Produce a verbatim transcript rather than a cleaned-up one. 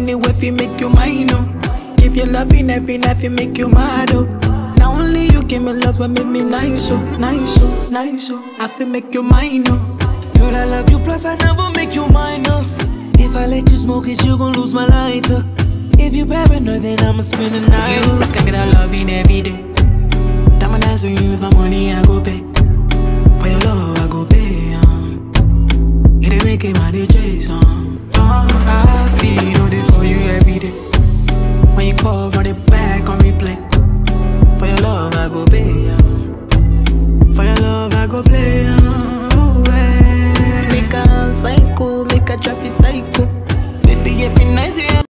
anywhere fi make you mine, oh. Give you loving every night fi make you mad, oh. Now only you give me love and make me nice, oh, nice, oh, nice, oh. I fi make you mine, oh. Girl, I love you, plus I never make you minus. If I let you smoke it, you gon' lose my lighter. If you paranoid, then I'ma spend the night. You think that I love